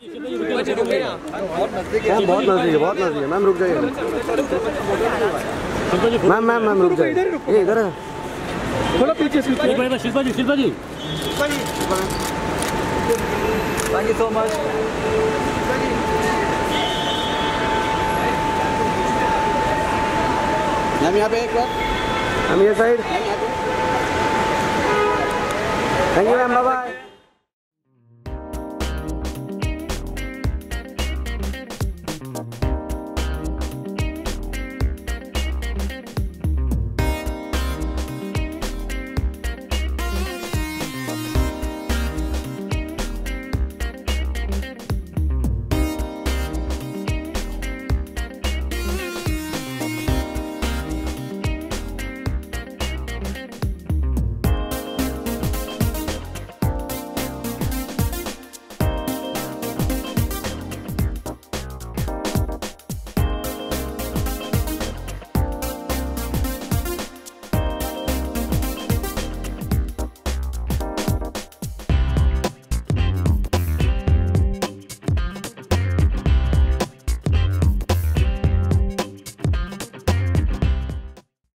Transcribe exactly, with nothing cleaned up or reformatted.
बहुत नजदीक है, बहुत नजदीक है, बहुत नजदीक है। मैम रुक जाइए, मैम मैम मैम रुक जाइए, ये इधर है थोड़ा पीछे। Shilpa ji, Shilpa ji, Shilpa ji, thank you so much. Ma'am यहाँ पे एक बार, हम ये side. Thank you ma'am, bye bye.